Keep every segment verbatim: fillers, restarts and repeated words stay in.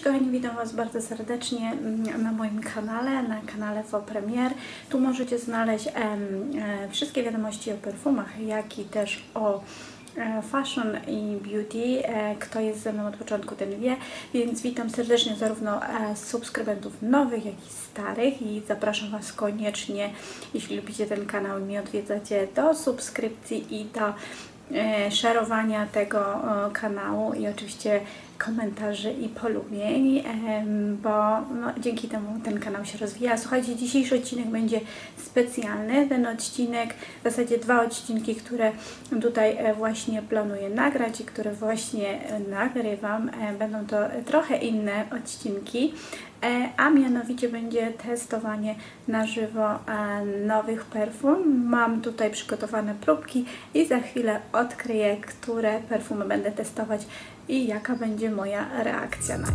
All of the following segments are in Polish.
kochani, witam Was bardzo serdecznie na moim kanale, na kanale Faux Premier. Tu możecie znaleźć e, e, wszystkie wiadomości o perfumach, jak i też o e, fashion i beauty. E, kto jest ze mną od początku, ten wie, więc witam serdecznie zarówno e, subskrybentów nowych, jak i starych i zapraszam Was koniecznie, jeśli lubicie ten kanał i mnie odwiedzacie, do subskrypcji i do e, szerowania tego e, kanału i oczywiście komentarzy i polubień, bo no, dzięki temu ten kanał się rozwija. Słuchajcie, dzisiejszy odcinek będzie specjalny. Ten odcinek, w zasadzie dwa odcinki, które tutaj właśnie planuję nagrać i które właśnie nagrywam, będą to trochę inne odcinki, a mianowicie będzie testowanie na żywo nowych perfum. Mam tutaj przygotowane próbki i za chwilę odkryję, które perfumy będę testować i jaka będzie moja reakcja na nie.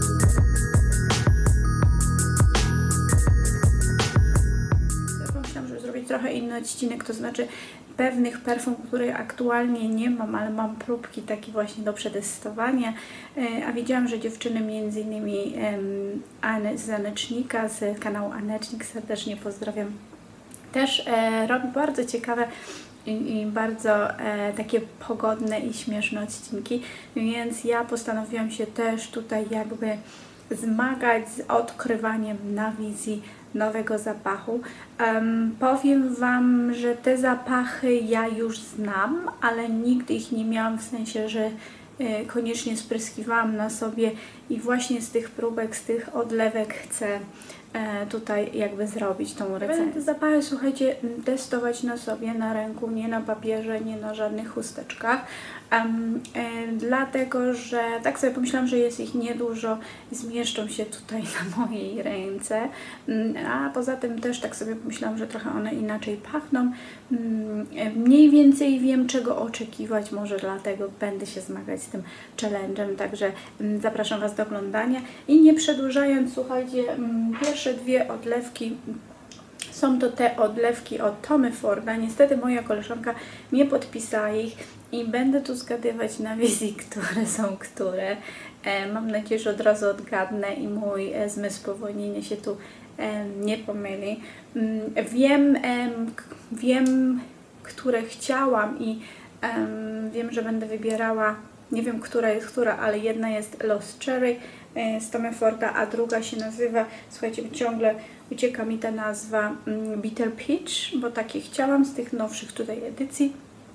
Myślałam, żeby zrobić trochę inny odcinek, to znaczy pewnych perfum, których aktualnie nie mam, ale mam próbki takie właśnie do przetestowania, a widziałam, że dziewczyny, między innymi Anny z Anecznika, z kanału Anecznik, serdecznie pozdrawiam, też robi bardzo ciekawe I, i bardzo e, takie pogodne i śmieszne odcinki, więc ja postanowiłam się też tutaj jakby zmagać z odkrywaniem na wizji nowego zapachu. Um, powiem Wam, że te zapachy ja już znam, ale nigdy ich nie miałam, w sensie, że e, koniecznie spryskiwałam na sobie i właśnie z tych próbek, z tych odlewek chcę tutaj jakby zrobić tą recenzję. Będę te zapachy, słuchajcie, testować na sobie, na ręku, nie na papierze, nie na żadnych chusteczkach, um, e, dlatego, że tak sobie pomyślałam, że jest ich niedużo, zmieszczą się tutaj na mojej ręce, a poza tym też tak sobie pomyślałam, że trochę one inaczej pachną. Mniej więcej wiem, czego oczekiwać, może dlatego będę się zmagać z tym challenge'em, także zapraszam Was do oglądania i nie przedłużając, słuchajcie, pierwsze dwie odlewki są to te odlewki od Tommy Forda. Niestety moja koleżanka nie podpisała ich i będę tu zgadywać na wizji, które są które. E, mam nadzieję, że od razu odgadnę i mój e, zmysł powolnienia się tu e, nie pomyli. Mm, wiem, e, wiem, które chciałam i e, wiem, że będę wybierała, nie wiem, która jest która, ale jedna jest Lost Cherry z Tommy Forda, a druga się nazywa, słuchajcie, ciągle ucieka mi ta nazwa, Bitter Peach, bo takie chciałam z tych nowszych tutaj edycji.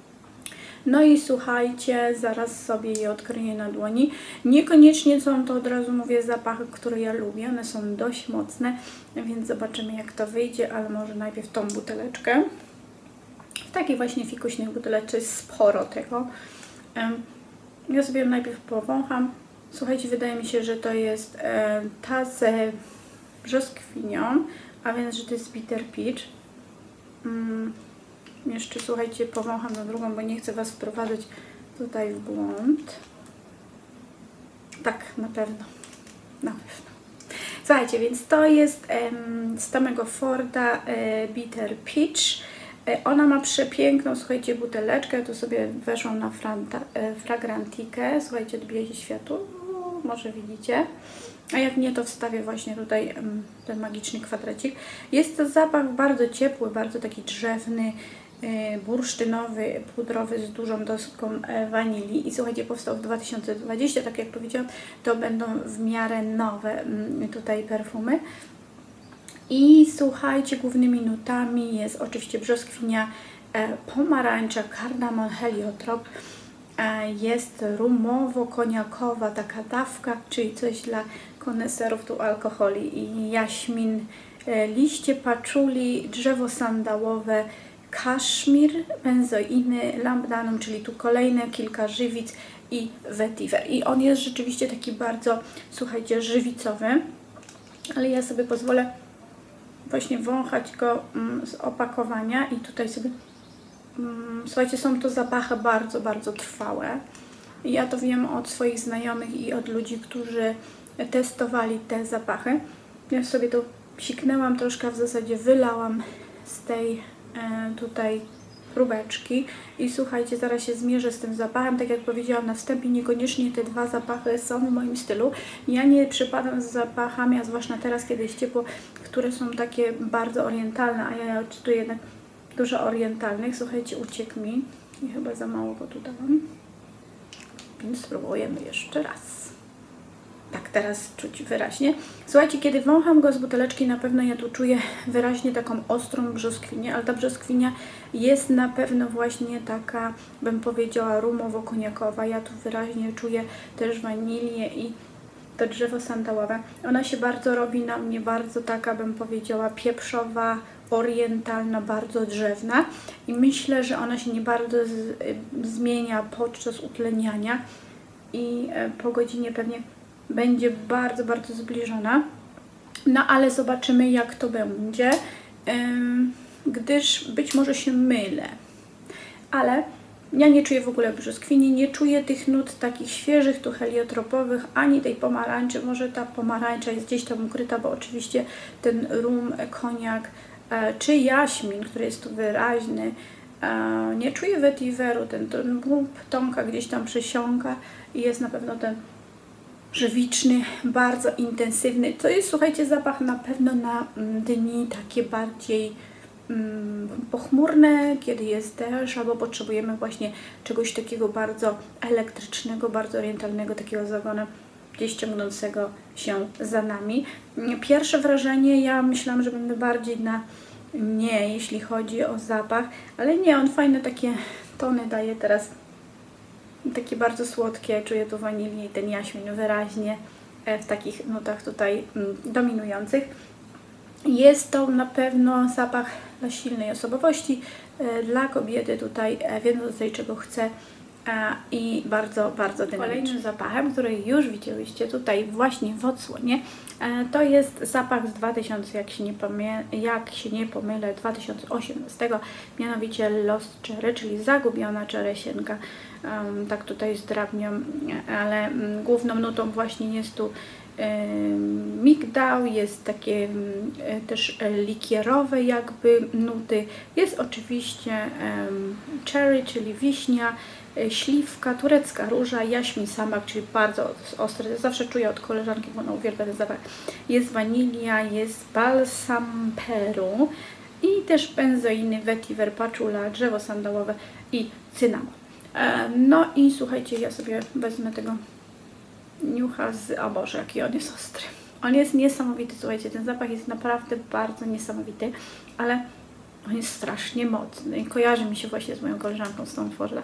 No i słuchajcie, zaraz sobie je odkryję na dłoni. Niekoniecznie są to, od razu mówię, zapachy, które ja lubię, one są dość mocne, więc zobaczymy, jak to wyjdzie, ale może najpierw tą buteleczkę. W takiej właśnie fikuśnej buteleczce jest sporo tego. Ja sobie ją najpierw powącham. Słuchajcie, wydaje mi się, że to jest e, ta z brzoskwinią, a więc, że to jest Bitter Peach. Mm, jeszcze, słuchajcie, powącham na drugą, bo nie chcę Was wprowadzać tutaj w błąd. Tak, na pewno. Na pewno. Słuchajcie, więc to jest e, z Tommy'ego Forda e, Bitter Peach. E, ona ma przepiękną, słuchajcie, buteleczkę. Tu sobie weszłam na franta, e, fragrantikę. Słuchajcie, odbija się światło. Może widzicie, a jak nie, to wstawię właśnie tutaj um, ten magiczny kwadracik. Jest to zapach bardzo ciepły, bardzo taki drzewny, e, bursztynowy, pudrowy, z dużą dawką e, wanilii i słuchajcie, powstał w dwa tysiące dwudziestym, tak jak powiedziałam, to będą w miarę nowe m, tutaj perfumy. I słuchajcie, głównymi nutami jest oczywiście brzoskwinia, e, pomarańcza, kardamon, heliotrop. Jest rumowo-koniakowa taka dawka, czyli coś dla koneserów tu alkoholi, i jaśmin, liście paczuli, drzewo sandałowe, kaszmir, benzoiny, lambdanum, czyli tu kolejne kilka żywic i vetiver. I on jest rzeczywiście taki bardzo, słuchajcie, żywicowy, ale ja sobie pozwolę właśnie wąchać go z opakowania i tutaj sobie... Słuchajcie, są to zapachy bardzo, bardzo trwałe. Ja to wiem od swoich znajomych i od ludzi, którzy testowali te zapachy. Ja sobie to psiknęłam troszkę, w zasadzie wylałam z tej e, tutaj próbeczki i słuchajcie, zaraz się zmierzę z tym zapachem. Tak jak powiedziałam na wstępie, niekoniecznie te dwa zapachy są w moim stylu. Ja nie przypadam z zapachami, a zwłaszcza teraz, kiedy jest ciepło, które są takie bardzo orientalne, a ja odczytuję jednak dużo orientalnych. Słuchajcie, uciekł mi i chyba za mało go tu dałam, więc spróbujemy jeszcze raz. Tak, teraz czuć wyraźnie. Słuchajcie, kiedy wącham go z buteleczki, na pewno ja tu czuję wyraźnie taką ostrą brzoskwinię, ale ta brzoskwinia jest na pewno właśnie taka, bym powiedziała, rumowo-koniakowa. Ja tu wyraźnie czuję też wanilię i to drzewo sandałowe. Ona się bardzo robi na mnie bardzo taka, bym powiedziała, pieprzowa, orientalna, bardzo drzewna i myślę, że ona się nie bardzo z, zmienia podczas utleniania i po godzinie pewnie będzie bardzo, bardzo zbliżona. No ale zobaczymy, jak to będzie, gdyż być może się mylę. Ale ja nie czuję w ogóle brzoskwini, nie czuję tych nut takich świeżych, tu heliotropowych, ani tej pomarańczy. Może ta pomarańcza jest gdzieś tam ukryta, bo oczywiście ten rum, koniak czy jaśmin, który jest tu wyraźny. Nie czuję vetiveru, ten, ten bób tonka gdzieś tam przesiąka i jest na pewno ten żywiczny, bardzo intensywny. To jest, słuchajcie, zapach na pewno na dni takie bardziej mm, pochmurne, kiedy jest deszcz, albo potrzebujemy właśnie czegoś takiego bardzo elektrycznego, bardzo orientalnego, takiego zagonu gdzieś ciągnącego się za nami. Pierwsze wrażenie, ja myślałam, że będę bardziej na nie, jeśli chodzi o zapach, ale nie, on fajne takie tony daje teraz. Takie bardzo słodkie, czuję tu wanilię i ten jaśmin wyraźnie w takich nutach tutaj dominujących. Jest to na pewno zapach dla silnej osobowości, dla kobiety tutaj wiedzącej, czego chce i bardzo, bardzo dynamiczny. Kolejnym zapachem, który już widzieliście tutaj właśnie w odsłonie, to jest zapach z dwa tysiące, jak się nie, pomylę, jak się nie pomylę, dwa tysiące osiemnastego, mianowicie Lost Cherry, czyli zagubiona czeresienka. Um, tak tutaj zdrabniam, ale um, główną nutą właśnie jest tu um, migdał, jest takie um, też likierowe jakby nuty. Jest oczywiście um, cherry, czyli wiśnia, śliwka, turecka róża, jaśmin samak, czyli bardzo ostry. Zawsze czuję od koleżanki, bo ona uwielbia ten zapach. Jest wanilia, jest balsam Peru i też benzoiny, vetiver, patchoula, drzewo sandałowe i cynamon. No i słuchajcie, ja sobie wezmę tego niucha z... O Boże, jaki on jest ostry. On jest niesamowity, słuchajcie, ten zapach jest naprawdę bardzo niesamowity, ale on jest strasznie mocny i kojarzy mi się właśnie z moją koleżanką z Stamforda.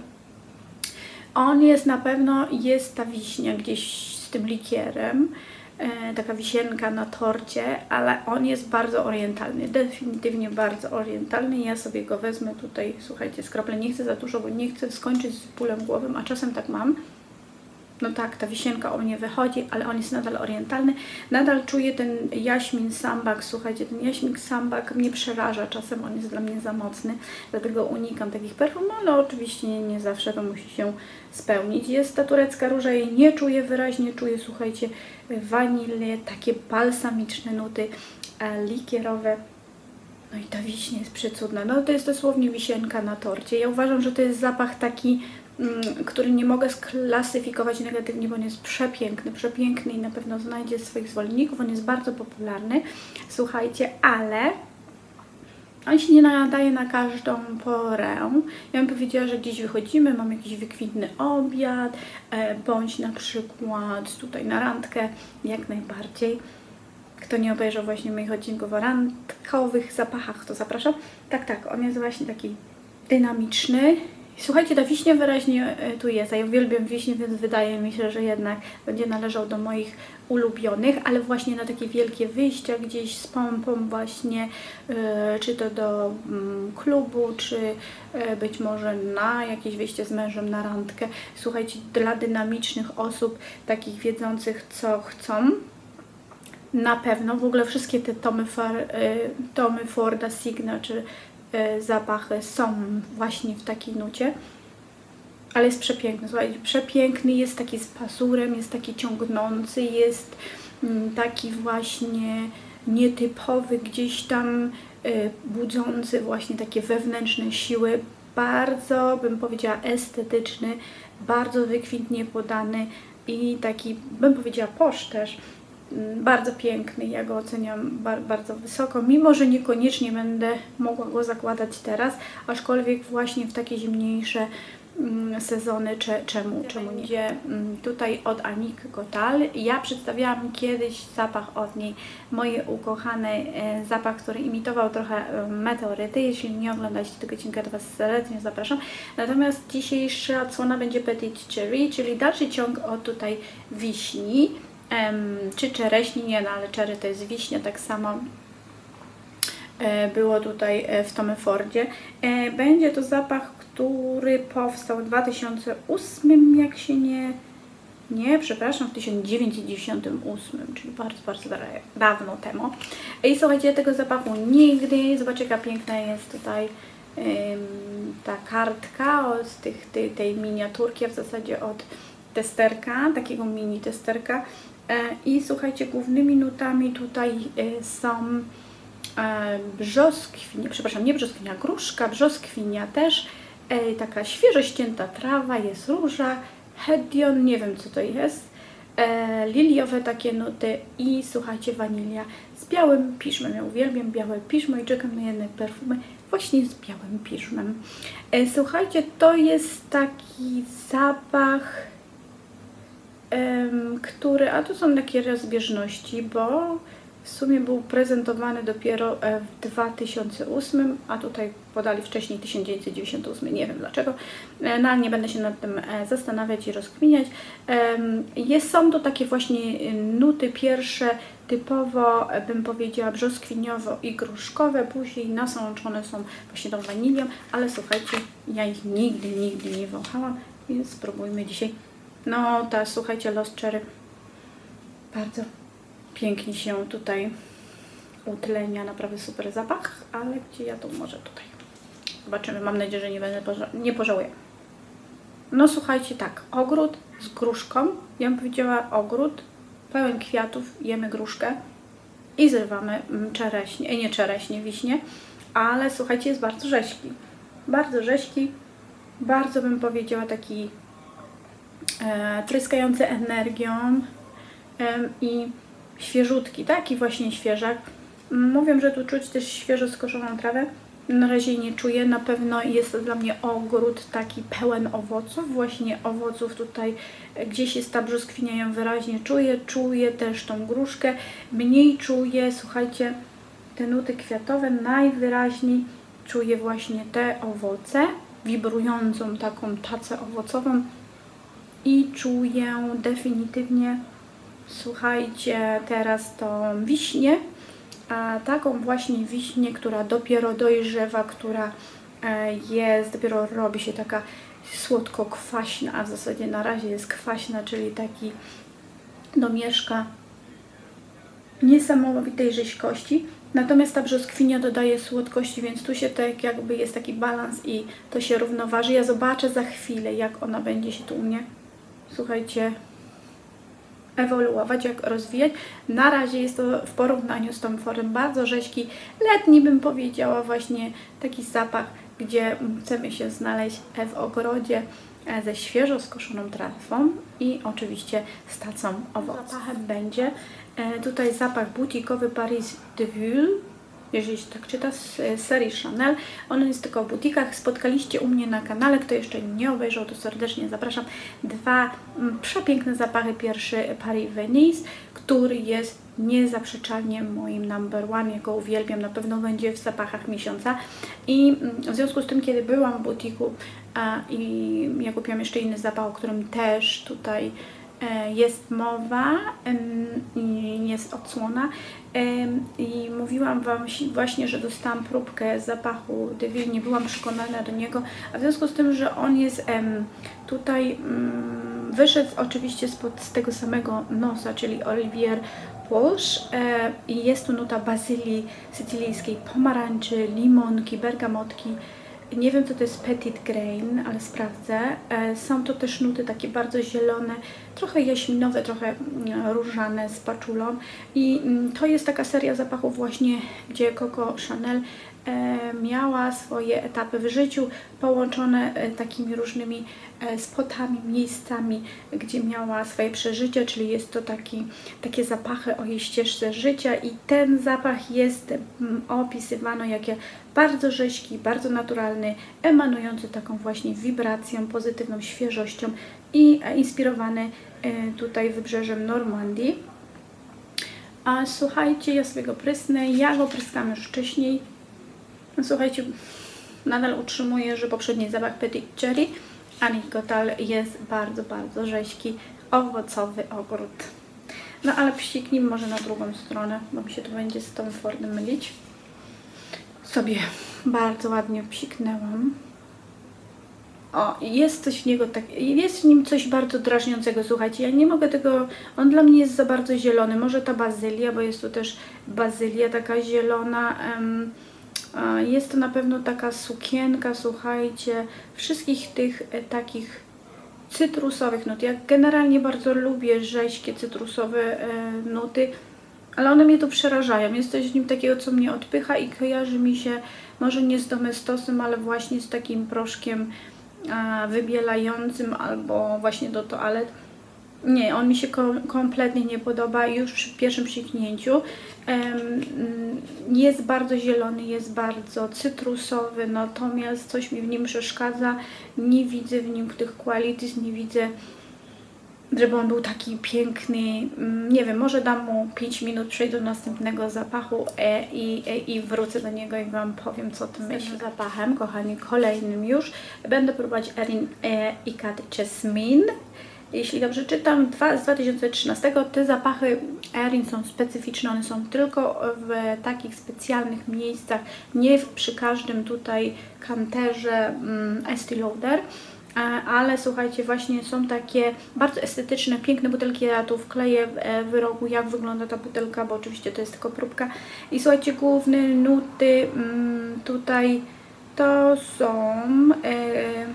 On jest na pewno, jest ta wiśnia gdzieś z tym likierem, e, taka wisienka na torcie, ale on jest bardzo orientalny, definitywnie bardzo orientalny. Ja sobie go wezmę tutaj, słuchajcie, skroplę, nie chcę za dużo, bo nie chcę skończyć z bólem głowym, a czasem tak mam. No tak, ta wisienka o mnie wychodzi, ale on jest nadal orientalny. Nadal czuję ten jaśmin sambak, słuchajcie, ten jaśmin sambak mnie przeraża, czasem on jest dla mnie za mocny, dlatego unikam takich perfum, ale oczywiście nie, nie zawsze to musi się spełnić. Jest ta turecka róża, jej nie czuję wyraźnie, czuję, słuchajcie, wanilię, takie balsamiczne nuty, e, likierowe. No i ta wiśnia jest przecudna, no to jest dosłownie wisienka na torcie. Ja uważam, że to jest zapach taki, który nie mogę sklasyfikować negatywnie, bo on jest przepiękny, przepiękny i na pewno znajdzie swoich zwolenników, on jest bardzo popularny, słuchajcie, ale on się nie nadaje na każdą porę. Ja bym powiedziała, że gdzieś wychodzimy, mam jakiś wykwintny obiad, bądź na przykład tutaj na randkę, jak najbardziej. Kto nie obejrzał właśnie moich odcinków o randkowych zapachach, to zapraszam. Tak, tak, on jest właśnie taki dynamiczny. Słuchajcie, ta wiśnia wyraźnie tu jest, a ja uwielbiam wiśnię, więc wydaje mi się, że jednak będzie należał do moich ulubionych, ale właśnie na takie wielkie wyjścia gdzieś z pompą właśnie, yy, czy to do yy, klubu, czy yy, być może na jakieś wyjście z mężem na randkę. Słuchajcie, dla dynamicznych osób, takich wiedzących co chcą, na pewno, w ogóle wszystkie te Tomy, Far, yy, Tomy Forda Signature zapachy są właśnie w takiej nucie, ale jest przepiękny, słuchajcie, przepiękny, jest taki z pazurem, jest taki ciągnący, jest taki właśnie nietypowy, gdzieś tam budzący właśnie takie wewnętrzne siły, bardzo, bym powiedziała, estetyczny, bardzo wykwintnie podany i taki, bym powiedziała, posz też. Bardzo piękny, ja go oceniam bar bardzo wysoko, mimo że niekoniecznie będę mogła go zakładać teraz, aczkolwiek właśnie w takie zimniejsze mm, sezony, cze czemu, czemu nie. Będzie mm, tutaj od Annick Gottal. Ja przedstawiałam kiedyś zapach od niej, moje ukochane e, zapach, który imitował trochę e, meteoryty. Jeśli nie oglądacie tego odcinka, to Was serdecznie zapraszam. Natomiast dzisiejsza odsłona będzie Petit Cherry, czyli dalszy ciąg od tutaj wiśni. Um, czy czereśni, nie, no ale czery to jest wiśnia, tak samo e, było tutaj e, w Tommy Fordzie. E, będzie to zapach, który powstał w dwa tysiące ósmym, jak się nie... Nie, przepraszam, w tysiąc dziewięćset dziewięćdziesiątym ósmym, czyli bardzo, bardzo dawno temu. I słuchajcie, tego zapachu nigdy, zobaczcie, jaka piękna jest tutaj um, ta kartka od tych, tej, tej miniaturki, a w zasadzie od testerka, takiego mini testerka. I słuchajcie, głównymi nutami tutaj są brzoskwinia, przepraszam, nie brzoskwinia, gruszka, brzoskwinia też, taka świeżo ścięta trawa, jest róża, hedion, nie wiem co to jest, liliowe takie nuty i słuchajcie, wanilia z białym piżmem. Ja uwielbiam białe piżmo i czekam na jedne perfumy właśnie z białym piżmem. Słuchajcie, to jest taki zapach, który, a tu są takie rozbieżności, bo w sumie był prezentowany dopiero w dwa tysiące ósmym, a tutaj podali wcześniej tysiąc dziewięćset dziewięćdziesiąty ósmy, nie wiem dlaczego, no ale nie będę się nad tym zastanawiać i rozkminiać. Jest, są to takie właśnie nuty pierwsze, typowo bym powiedziała brzoskwiniowo i gruszkowe, później nasączone są właśnie tą wanilią, ale słuchajcie, ja ich nigdy, nigdy nie wąchałam, więc spróbujmy dzisiaj. No, ta, słuchajcie, Lost Cherry bardzo pięknie się tutaj utlenia, naprawdę super zapach, ale gdzie ja to może tutaj? Zobaczymy, mam nadzieję, że nie będę poża nie pożałuję. No słuchajcie, tak, ogród z gruszką, ja bym powiedziała ogród, pełen kwiatów, jemy gruszkę i zrywamy czereśnie, nie czereśnie, wiśnie, ale słuchajcie, jest bardzo rześki, bardzo rześki, bardzo bym powiedziała taki E, tryskający energią e, i świeżutki, taki właśnie świeżak. Mówią, że tu czuć też świeżo skoszoną trawę. Na razie nie czuję, na pewno jest to dla mnie ogród taki pełen owoców, właśnie owoców tutaj gdzieś jest ta brzoskwinia, ją wyraźnie czuję, czuję też tą gruszkę, mniej czuję, słuchajcie, te nuty kwiatowe, najwyraźniej czuję właśnie te owoce, wibrującą taką tacę owocową. I czuję definitywnie, słuchajcie, teraz tą wiśnię, a taką właśnie wiśnię, która dopiero dojrzewa, która jest, dopiero robi się taka słodko-kwaśna, a w zasadzie na razie jest kwaśna, czyli taki domieszka niesamowitej rzeźkości. Natomiast ta brzoskwinia dodaje słodkości, więc tu się tak jakby jest taki balans i to się równoważy. Ja zobaczę za chwilę, jak ona będzie się tu u mnie, słuchajcie, ewoluować, jak rozwijać. Na razie jest to w porównaniu z Tom Fordem bardzo rzeźki, letni bym powiedziała, właśnie taki zapach, gdzie chcemy się znaleźć w ogrodzie ze świeżo skoszoną trawą i oczywiście z tacą owoców. Zapachem będzie tutaj zapach butikowy Paris de Ville, jeżeli się tak czyta, z serii Chanel. On jest tylko w butikach. Spotkaliście u mnie na kanale. Kto jeszcze nie obejrzał, to serdecznie zapraszam. Dwa mm, przepiękne zapachy. Pierwszy Paris Venice, który jest niezaprzeczalnie moim number one. Ja go uwielbiam. Na pewno będzie w zapachach miesiąca. I mm, w związku z tym, kiedy byłam w butiku a, i ja kupiłam jeszcze inny zapach, o którym też tutaj jest mowa i jest odsłona i mówiłam Wam właśnie, że dostałam próbkę zapachu de Ville, nie byłam przekonana do niego, a w związku z tym, że on jest tutaj wyszedł oczywiście spod z tego samego nosa, czyli Olivier Porsche i jest tu nuta bazylii sycylijskiej, pomarańczy, limonki, bergamotki. Nie wiem, co to jest petit grain, ale sprawdzę. Są to też nuty takie bardzo zielone, trochę jaśminowe, trochę różane z paczulą. I to jest taka seria zapachów właśnie, gdzie Coco Chanel miała swoje etapy w życiu połączone takimi różnymi spotami, miejscami, gdzie miała swoje przeżycia, czyli jest to taki, takie zapachy o jej ścieżce życia i ten zapach jest opisywany jako bardzo rzeźki, bardzo naturalny, emanujący taką właśnie wibracją, pozytywną świeżością i inspirowany tutaj wybrzeżem Normandii. A słuchajcie, ja sobie go prysnę, ja go pryskam już wcześniej. Słuchajcie, nadal utrzymuję, że poprzedni zapach Petit Cherry Annick Gottal jest bardzo, bardzo rzeźki, owocowy ogród. No ale psiknij może na drugą stronę, bo mi się tu będzie z Tom Fordem mylić. Sobie bardzo ładnie psiknęłam. O, jest coś w niego tak, jest w nim coś bardzo drażniącego, słuchajcie, ja nie mogę tego, on dla mnie jest za bardzo zielony, może ta bazylia, bo jest tu też bazylia taka zielona, um, jest to na pewno taka sukienka, słuchajcie, wszystkich tych e, takich cytrusowych nut. Ja generalnie bardzo lubię rzeźkie, cytrusowe e, nuty, ale one mnie tu przerażają. Jest coś w nim takiego, co mnie odpycha i kojarzy mi się może nie z domestosem, ale właśnie z takim proszkiem a, wybielającym albo właśnie do toalet. Nie, on mi się kom kompletnie nie podoba już przy pierwszym psiknięciu. Jest bardzo zielony, jest bardzo cytrusowy, natomiast coś mi w nim przeszkadza. Nie widzę w nim tych qualities, nie widzę, żeby on był taki piękny. Nie wiem, może dam mu pięć minut, przejdę do następnego zapachu e, i, e, i wrócę do niego i Wam powiem, co o tym myślę. Zapachem, kochani, kolejnym już będę próbować Erin e, Ikat Jasmine. Jeśli dobrze czytam, dwa, z dwa tysiące trzynastego te zapachy Erin są specyficzne, one są tylko w takich specjalnych miejscach, nie przy każdym tutaj kanterze um, Estee Lauder, ale słuchajcie, właśnie są takie bardzo estetyczne, piękne butelki, ja tu wkleję w rogu, jak wygląda ta butelka, bo oczywiście to jest tylko próbka. I słuchajcie, główne nuty um, tutaj to są, e,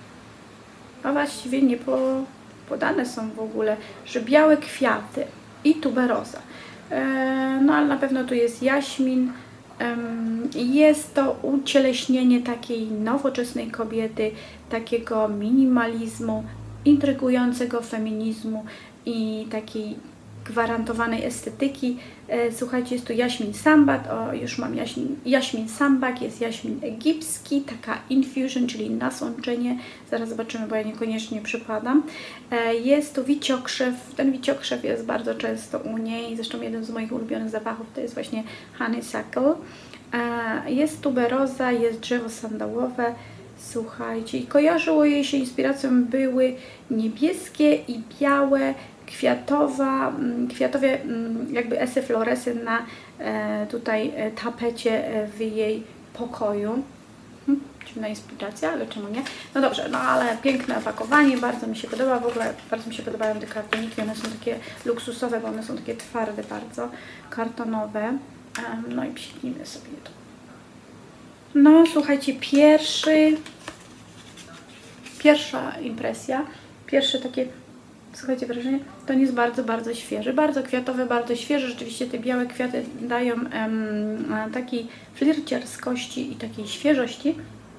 a właściwie nie po... podane są w ogóle, że białe kwiaty i tuberoza. E, no ale na pewno tu jest jaśmin. E, jest to ucieleśnienie takiej nowoczesnej kobiety, takiego minimalizmu, intrygującego feminizmu i takiej gwarantowanej estetyki. E, słuchajcie, jest tu jaśmin sambat, o już mam jaśmin, jaśmin sambak, jest jaśmin egipski, taka infusion, czyli nasączenie, zaraz zobaczymy, bo ja niekoniecznie przypadam. E, jest tu wiciokrzew, ten wiciokrzew jest bardzo często u niej, zresztą jeden z moich ulubionych zapachów to jest właśnie honeysuckle. E, jest tuberoza, jest drzewo sandałowe, słuchajcie, i kojarzyło jej się inspiracją były niebieskie i białe, kwiatowa, kwiatowe jakby esefloresy na e, tutaj tapecie w jej pokoju. Hm, dziwna inspiracja, ale czemu nie? No dobrze, no ale piękne opakowanie, bardzo mi się podoba, w ogóle bardzo mi się podobają te kartoniki, one są takie luksusowe, bo one są takie twarde bardzo, kartonowe. E, no i psiknijmy sobie to. No słuchajcie, pierwszy, pierwsza impresja, pierwsze takie, słuchajcie, wrażenie, to nie jest bardzo, bardzo świeży, bardzo kwiatowy, bardzo świeży, rzeczywiście te białe kwiaty dają um, takiej flirciarskości i takiej świeżości.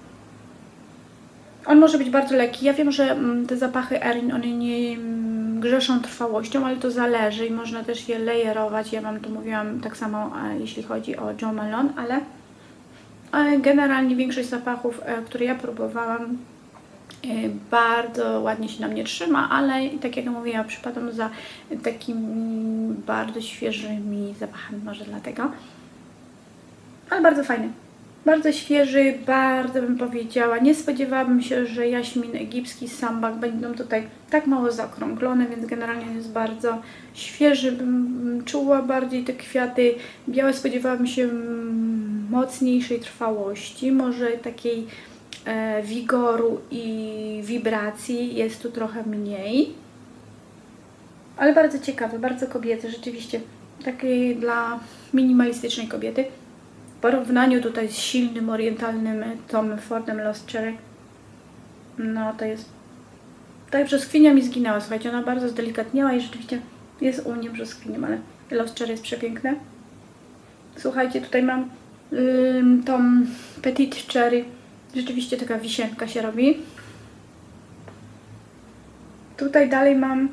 On może być bardzo lekki, ja wiem, że um, te zapachy Erin, one nie um, grzeszą trwałością, ale to zależy i można też je layerować, ja Wam tu mówiłam tak samo, e, jeśli chodzi o Jo Malone, ale e, generalnie większość zapachów, e, które ja próbowałam, bardzo ładnie się na mnie trzyma, ale tak jak mówiłam, przypadam za takimi bardzo świeżymi zapachami, może dlatego. Ale bardzo fajny. Bardzo świeży, bardzo bym powiedziała. Nie spodziewałabym się, że jaśmin egipski, sambak będą tutaj tak mało zaokrąglone, więc generalnie jest bardzo świeży. Bym czuła bardziej te kwiaty białe, spodziewałabym się mocniejszej trwałości, może takiej e, wigoru i wibracji jest tu trochę mniej. Ale bardzo ciekawe, bardzo kobiety, rzeczywiście. Takiej dla minimalistycznej kobiety. W porównaniu tutaj z silnym, orientalnym Tom Fordem Lost Cherry, no to jest Ta brzoskwinia mi zginęła, słuchajcie, ona bardzo zdelikatniała i rzeczywiście jest u mnie brzoskwinią, ale Lost Cherry jest przepiękne. Słuchajcie, tutaj mam yy, tą Petite Cherry, rzeczywiście taka wisienka się robi. Tutaj dalej mam,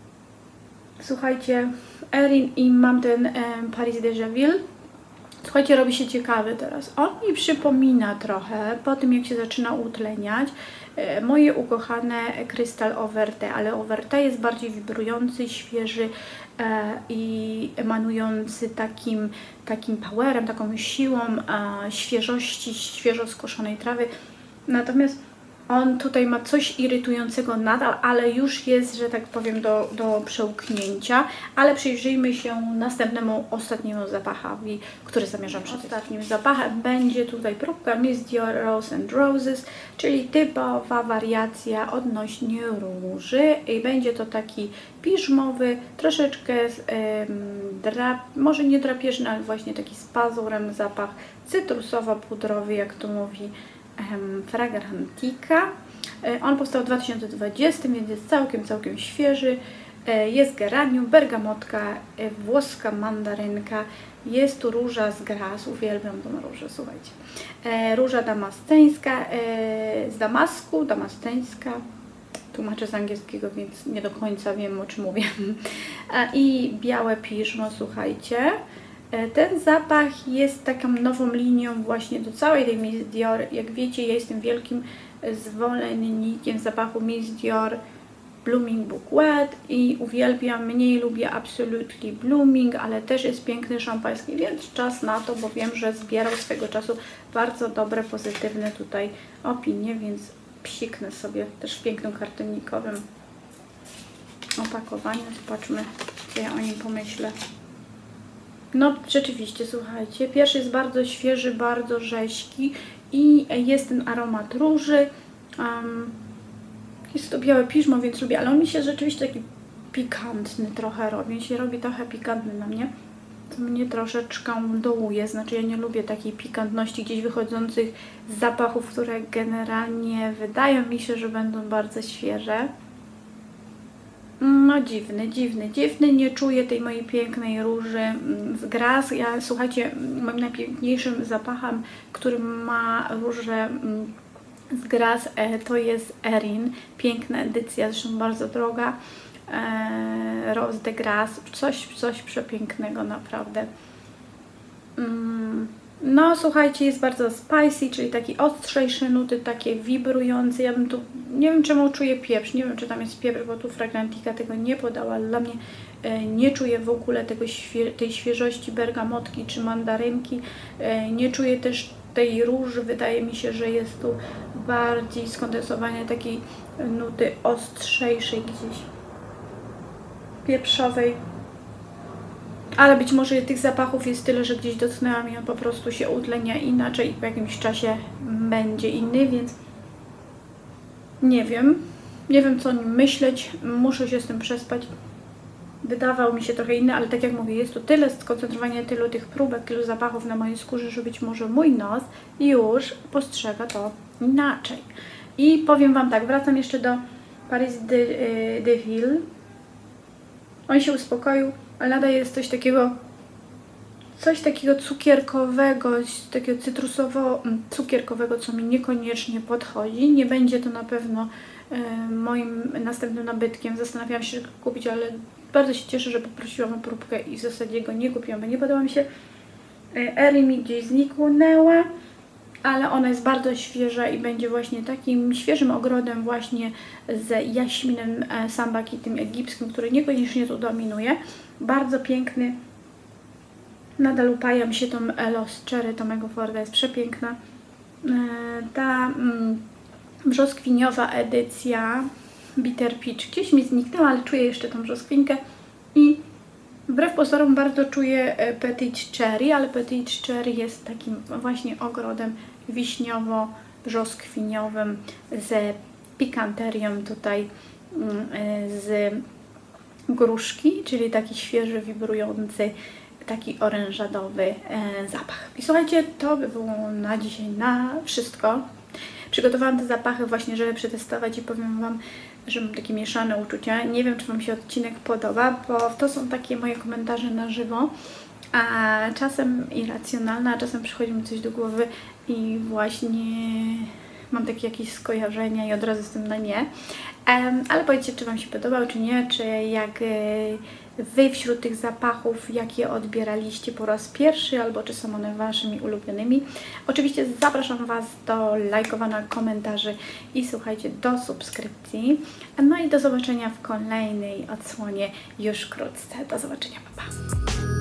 słuchajcie, Erin i mam ten e, Paris de Javille. Słuchajcie, robi się ciekawy teraz. On mi przypomina trochę, po tym jak się zaczyna utleniać, e, moje ukochane Crystal Overte, ale Overte jest bardziej wibrujący, świeży e, i emanujący takim, takim powerem, taką siłą e, świeżości, świeżo skoszonej trawy. Natomiast on tutaj ma coś irytującego nadal, ale już jest, że tak powiem, do, do przełknięcia. Ale przyjrzyjmy się następnemu, ostatniemu zapachowi, który zamierzam przetestować. Ostatnim zapachem będzie tutaj próbka Miss Dior Rose and Roses, czyli typowa wariacja odnośnie róży. I będzie to taki piżmowy, troszeczkę ym, drap, może nie drapieżny, ale właśnie taki z pazurem zapach cytrusowo-pudrowy, jak to mówi Fragrantica. On powstał w dwa tysiące dwudziestym, więc jest całkiem, całkiem świeży. Jest geranium, bergamotka, włoska mandarynka. Jest tu róża z gras, uwielbiam tą różę, słuchajcie. Róża damasceńska, z Damasku, damasceńska. Tłumaczę z angielskiego, więc nie do końca wiem, o czym mówię. I białe piżmo, słuchajcie. Ten zapach jest taką nową linią właśnie do całej tej Miss Dior. Jak wiecie, ja jestem wielkim zwolennikiem zapachu Miss Dior Blooming Bouquet i uwielbiam, mniej lubię Absolutely Blooming, ale też jest piękny szampański, więc czas na to, bo wiem, że zbierał swego czasu bardzo dobre, pozytywne tutaj opinie, więc psiknę sobie też w pięknym kartonikowym opakowaniu. Zobaczmy, co ja o nim pomyślę. No rzeczywiście, słuchajcie, pierwszy jest bardzo świeży, bardzo rzeźki i jest ten aromat róży. Um, jest to białe piżmo, więc lubię, ale on mi się rzeczywiście taki pikantny trochę robi. On się robi trochę pikantny na mnie, co mnie troszeczkę dołuje. Znaczy ja nie lubię takiej pikantności gdzieś wychodzących z zapachów, które generalnie wydają mi się, że będą bardzo świeże. No dziwny, dziwny, dziwny, nie czuję tej mojej pięknej róży z gras. Ja, słuchajcie, moim najpiękniejszym zapachem, który ma różę z gras, to jest Erin. Piękna edycja, zresztą bardzo droga. Rose de Grace, coś, coś przepięknego naprawdę. No słuchajcie, jest bardzo spicy, czyli taki ostrzejsze nuty, takie wibrujące. Ja bym tu, nie wiem czemu czuję pieprz, nie wiem czy tam jest pieprz, bo tu Fragrantica tego nie podała, ale dla mnie e, nie czuję w ogóle tego świe tej świeżości bergamotki czy mandarynki. E, nie czuję też tej róży, wydaje mi się, że jest tu bardziej skondensowanie takiej nuty ostrzejszej gdzieś, pieprzowej. Ale być może tych zapachów jest tyle, że gdzieś dotknęłam i on po prostu się utlenia inaczej i po jakimś czasie będzie inny, więc nie wiem. Nie wiem, co o nim myśleć. Muszę się z tym przespać. Wydawał mi się trochę inny, ale tak jak mówię, jest tu tyle skoncentrowania, tylu tych próbek, tylu zapachów na mojej skórze, że być może mój nos już postrzega to inaczej. I powiem Wam tak, wracam jeszcze do Paris de, de Ville. On się uspokoił, ale nadal jest coś takiego, coś takiego cukierkowego, takiego cytrusowo-cukierkowego, co mi niekoniecznie podchodzi. Nie będzie to na pewno e, moim następnym nabytkiem. Zastanawiałam się, czy go kupić, ale bardzo się cieszę, że poprosiłam o próbkę i w zasadzie go nie kupiłam, bo nie podoba mi się. E, Erin mi gdzieś zniknęła, ale ona jest bardzo świeża i będzie właśnie takim świeżym ogrodem właśnie z jaśminem e, sambaki, tym egipskim, który niekoniecznie tu dominuje. Bardzo piękny. Nadal upajam się tą Lost Cherry Tomego Forda, jest przepiękna. E, ta mm, brzoskwiniowa edycja Bitter Peach gdzieś mi zniknęła, ale czuję jeszcze tą brzoskwinkę i wbrew pozorom bardzo czuję Petite Cherry, ale Petite Cherry jest takim właśnie ogrodem wiśniowo-brzoskwiniowym z pikanterią tutaj z gruszki, czyli taki świeży, wibrujący, taki orężadowy zapach. I słuchajcie, to by było na dzisiaj na wszystko. Przygotowałam te zapachy właśnie, żeby przetestować i powiem Wam, że mam takie mieszane uczucia. Nie wiem, czy Wam się odcinek podoba, bo to są takie moje komentarze na żywo, a czasem irracjonalne, a czasem przychodzi mi coś do głowy i właśnie mam takie jakieś skojarzenia i od razu jestem na nie. Um, ale powiedzcie, czy Wam się podobał, czy nie, czy jak y, Wy wśród tych zapachów, jakie odbieraliście po raz pierwszy, albo czy są one Waszymi ulubionymi. Oczywiście zapraszam Was do lajkowania, komentarzy i słuchajcie, do subskrypcji. No i do zobaczenia w kolejnej odsłonie już wkrótce. Do zobaczenia, pa pa!